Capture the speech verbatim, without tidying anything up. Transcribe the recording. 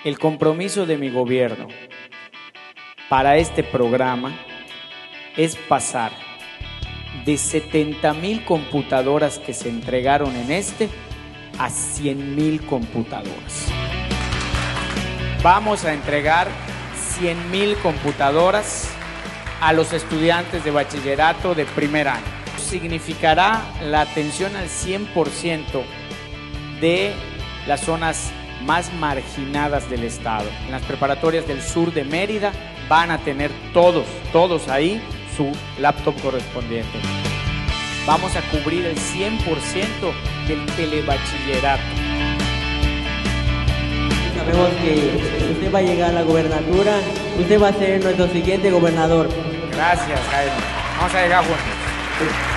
El compromiso de mi gobierno para este programa es pasar de setenta mil computadoras que se entregaron en este a cien mil computadoras. Vamos a entregar cien mil computadoras a los estudiantes de bachillerato de primer año. Significará la atención al cien por ciento de las zonas más marginadas del estado. En las preparatorias del sur de Mérida van a tener todos, todos ahí su laptop correspondiente. Vamos a cubrir el cien por ciento del telebachillerato. Sabemos que usted va a llegar a la gobernatura, usted va a ser nuestro siguiente gobernador. Gracias, Jaime. Vamos a llegar juntos.